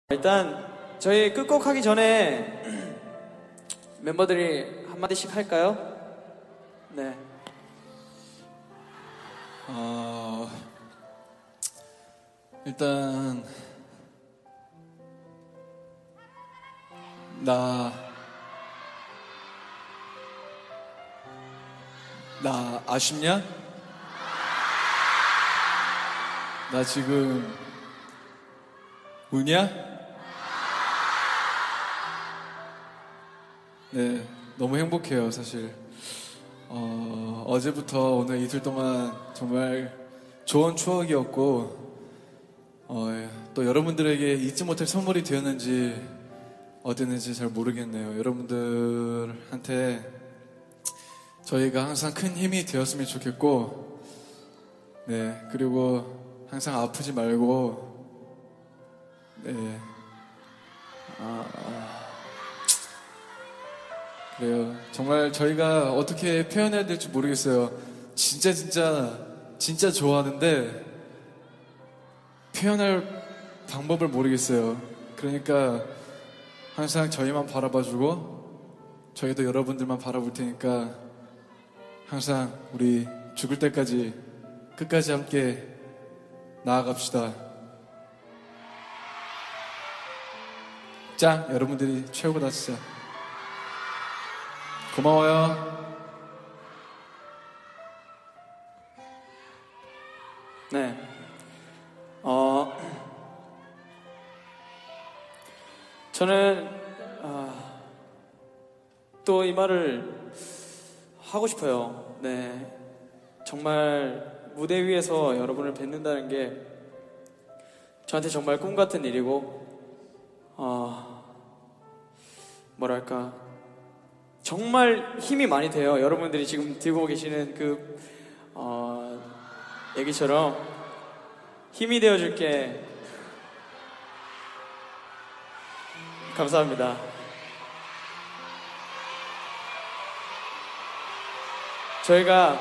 일단 저희 끝곡 하기 전에 멤버들이 한마디씩 할까요? 네. 일단 나 아쉽냐? 나 지금 우냐? 네, 너무 행복해요, 사실. 어제부터 오늘 이틀 동안 정말 좋은 추억이었고, 또 여러분들에게 잊지 못할 선물이 되었는지 어땠는지 잘 모르겠네요. 여러분들한테 저희가 항상 큰 힘이 되었으면 좋겠고, 네, 그리고 항상 아프지 말고, 네, 그래요. 정말 저희가 어떻게 표현해야 될지 모르겠어요. 진짜 좋아하는데 표현할 방법을 모르겠어요. 그러니까 항상 저희만 바라봐주고 저희도 여러분들만 바라볼 테니까 항상 우리 죽을 때까지 끝까지 함께 나아갑시다. 짱! 여러분들이 최고다 진짜. 고마워요. 네. 저는 또 이 말을 하고 싶어요. 네. 정말 무대 위에서 여러분을 뵙는다는 게 저한테 정말 꿈 같은 일이고, 뭐랄까, 정말 힘이 많이 돼요. 여러분들이 지금 들고 계시는 그 얘기처럼 힘이 되어줄게. 감사합니다. 저희가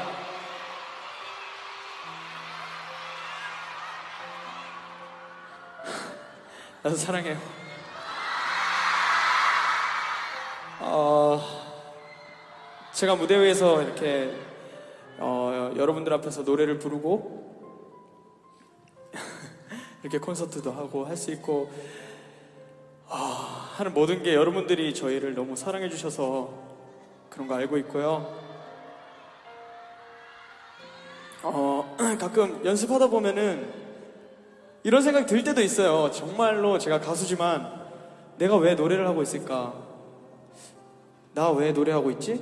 나도 사랑해요. 제가 무대 위에서 이렇게 여러분들 앞에서 노래를 부르고 이렇게 콘서트도 하고 할 수 있고 하는 모든 게 여러분들이 저희를 너무 사랑해 주셔서 그런 거 알고 있고요. 가끔 연습하다 보면은 이런 생각이 들 때도 있어요. 정말로 제가 가수지만 내가 왜 노래를 하고 있을까? 나 왜 노래하고 있지?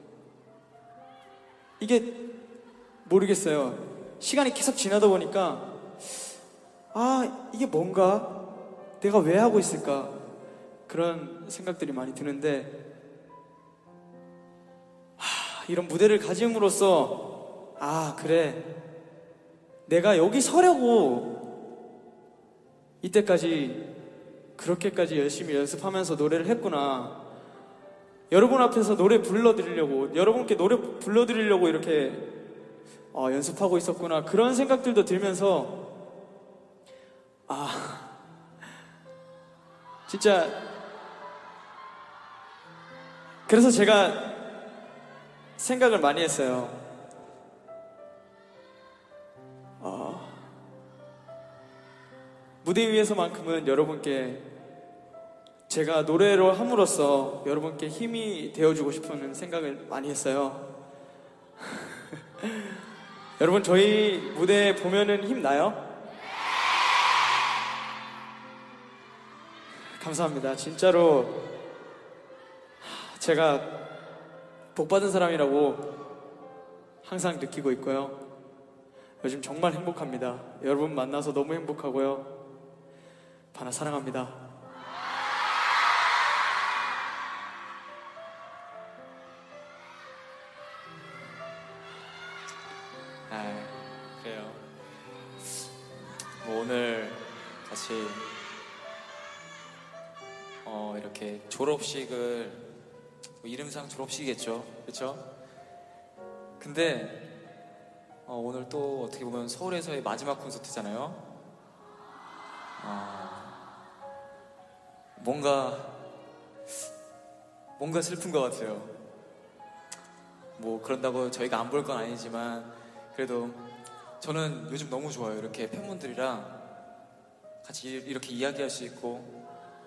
이게 모르겠어요. 시간이 계속 지나다 보니까 이게 뭔가? 내가 왜 하고 있을까? 그런 생각들이 많이 드는데 이런 무대를 가짐으로써 그래, 내가 여기 서려고 이때까지 그렇게까지 열심히 연습하면서 노래를 했구나. 여러분 앞에서 노래 불러드리려고, 여러분께 노래 불러드리려고 이렇게 연습하고 있었구나. 그런 생각들도 들면서 진짜 그래서 제가 생각을 많이 했어요. 무대 위에서만큼은 여러분께 제가 노래로 함으로써 여러분께 힘이 되어주고 싶은 생각을 많이 했어요. 여러분, 저희 무대 보면은 힘나요? 감사합니다. 진짜로 제가 복받은 사람이라고 항상 느끼고 있고요. 요즘 정말 행복합니다. 여러분 만나서 너무 행복하고요. 바나 사랑합니다. 그래요. 오늘 같이 이렇게 졸업식을, 이름상 졸업식이겠죠, 그렇죠? 근데 오늘 또 어떻게 보면 서울에서의 마지막 콘서트잖아요. 뭔가 슬픈 것 같아요. 뭐 그런다고 저희가 안 볼 건 아니지만 그래도 저는 요즘 너무 좋아요. 이렇게 팬분들이랑 같이 이렇게 이야기할 수 있고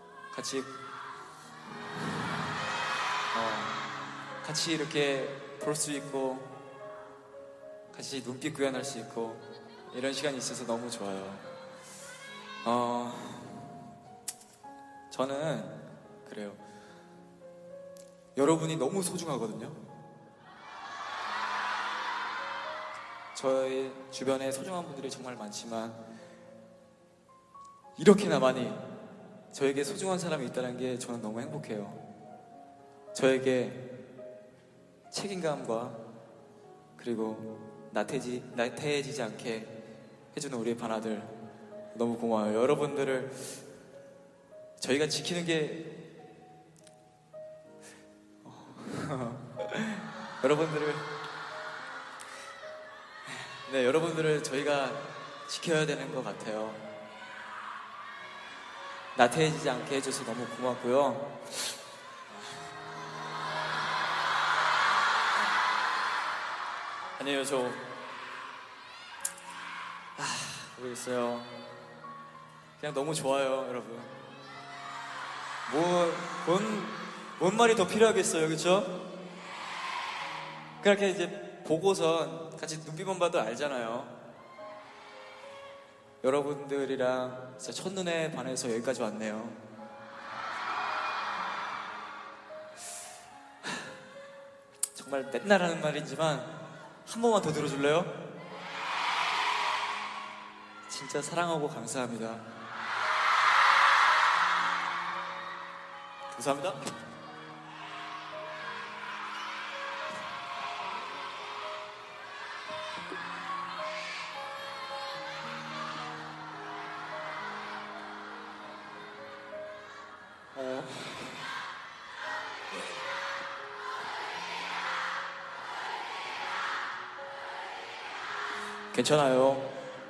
같이 이렇게 볼 수 있고 같이 눈빛 교환할 수 있고 이런 시간이 있어서 너무 좋아요. 저는 그래요. 여러분이 너무 소중하거든요. 저의 주변에 소중한 분들이 정말 많지만 이렇게나 많이 저에게 소중한 사람이 있다는 게 저는 너무 행복해요. 저에게 책임감과 그리고 나태해지지 않게 해주는 우리 반아들 너무 고마워요. 여러분들을 저희가 지키는 게 여러분들을 저희가 지켜야 되는 것 같아요. 나태해지지 않게 해줘서 너무 고맙고요. 아니에요, 모르겠어요. 그냥 너무 좋아요, 여러분. 뭔 말이 더 필요하겠어요, 그쵸? 그렇게 이제 보고선 같이 눈빛만 봐도 알잖아요. 여러분들이랑 진짜 첫눈에 반해서 여기까지 왔네요. 정말 맨날 하는 말이지만 한 번만 더 들어줄래요? 진짜 사랑하고 감사합니다. 감사합니다. 괜찮아요.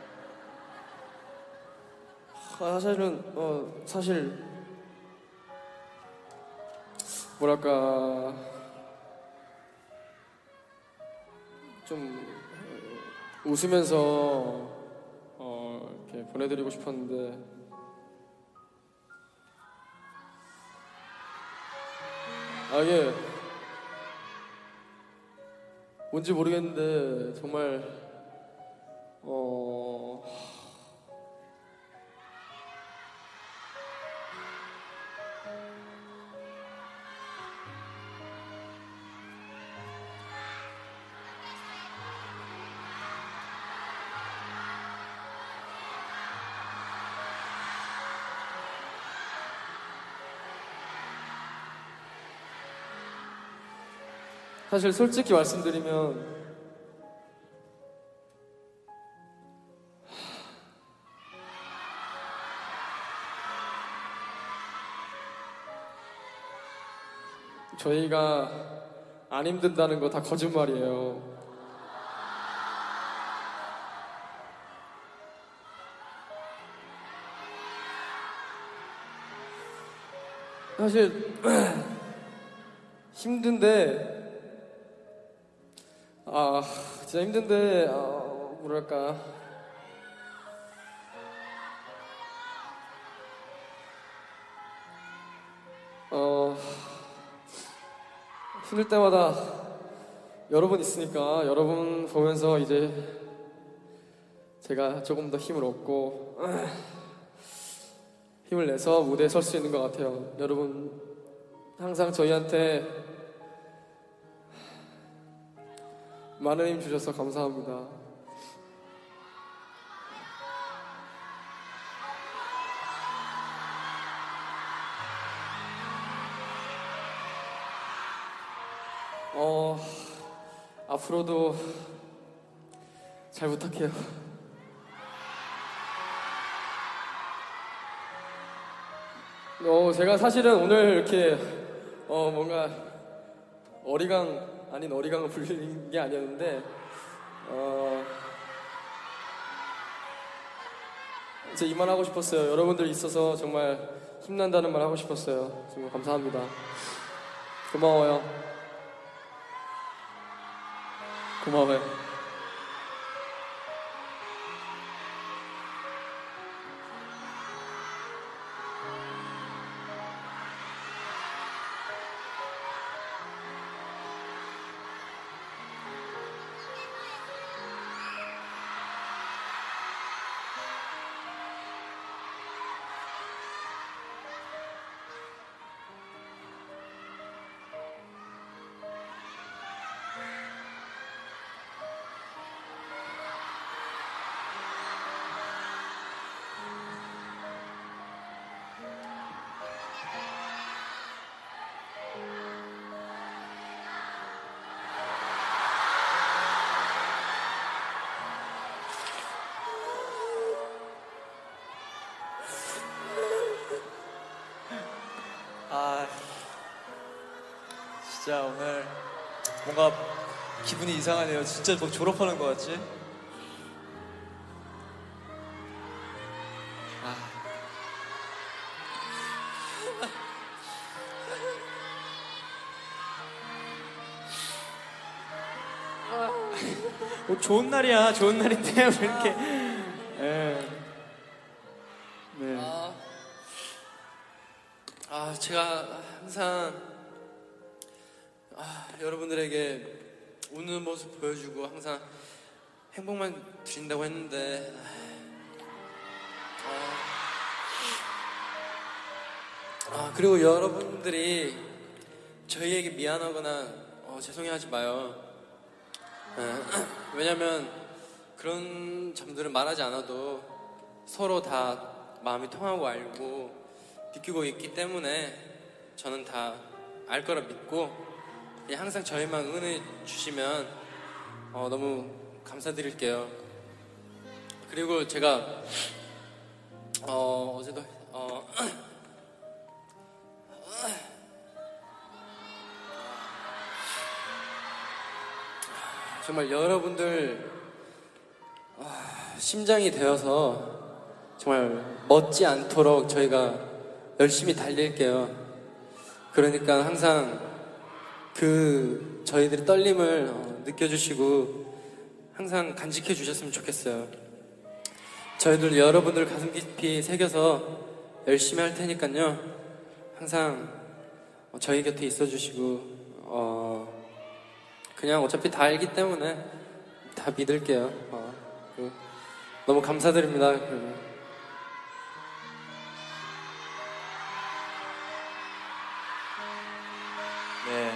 사실 뭐랄까 좀 웃으면서 이렇게 보내드리고 싶었는데 이게 뭔지 모르겠는데 정말 사실 솔직히 말씀드리면 저희가 안 힘든다는 거 다 거짓말이에요. 사실 힘든데 진짜 힘든데 뭐랄까 힘들 때마다 여러분 있으니까 여러분 보면서 이제 제가 조금 더 힘을 얻고 힘을 내서 무대에 설 수 있는 것 같아요. 여러분 항상 저희한테 많은 힘 주셔서 감사합니다. 앞으로도 잘 부탁해요. 제가 사실은 오늘 이렇게 뭔가 어리광 아닌 어리광을 부리는 게 아니었는데 진짜 이 말 하고 싶었어요. 여러분들 있어서 정말 힘난다는 말 하고 싶었어요. 정말 감사합니다. 고마워요. 고마워요. 아, 진짜 오늘 뭔가 기분이 이상하네요. 진짜 뭐 졸업하는 것 같지? 아, 좋은 날이야. 좋은 날인데 왜 이렇게. 예. 네. 제가 항상 여러분들에게 웃는 모습 보여주고 항상 행복만 드린다고 했는데 그리고 여러분들이 저희에게 미안하거나 죄송해하지 마요. 왜냐면 그런 점들은 말하지 않아도 서로 다 마음이 통하고 알고 느끼고 있기 때문에 저는 다 알 거라 믿고 그냥 항상 저희만 응원해 주시면 너무 감사드릴게요. 그리고 제가 어제도 정말 여러분들 심장이 되어서 정말 멋지 않도록 저희가 열심히 달릴게요. 그러니까 항상 그 저희들의 떨림을 느껴주시고 항상 간직해 주셨으면 좋겠어요. 저희들 여러분들 가슴 깊이 새겨서 열심히 할 테니까요. 항상 저희 곁에 있어 주시고 그냥 어차피 다 알기 때문에 다 믿을게요. 너무 감사드립니다. 네.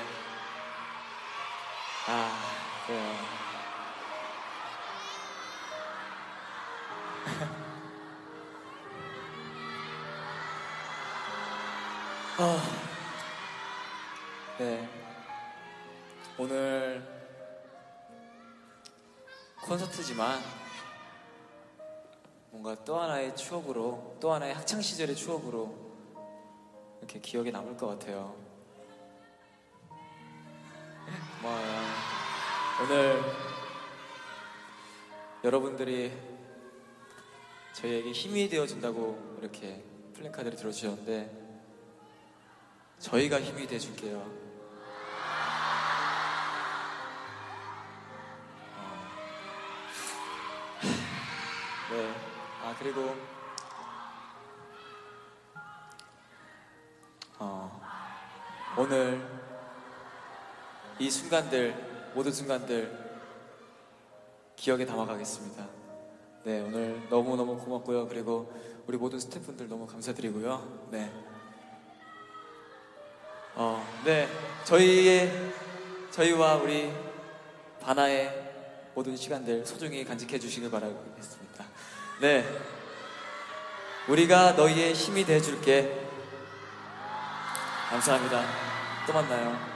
그래요. 네. 오늘 콘서트지만 뭔가 또 하나의 추억으로, 또 하나의 학창 시절의 추억으로 이렇게 기억에 남을 것 같아요. 고마워요. 오늘 여러분들이 저희에게 힘이 되어준다고 이렇게 플랜카드를 들어주셨는데 저희가 힘이 돼줄게요. 네. 그리고 오늘 이 순간들, 모든 순간들 기억에 담아가겠습니다. 네, 오늘 너무너무 고맙고요. 그리고 우리 모든 스태프분들 너무 감사드리고요. 네. 네. 저희와 우리 바나의 모든 시간들 소중히 간직해 주시길 바라겠습니다. 네. 우리가 너희의 힘이 돼줄게. 감사합니다. 또 만나요.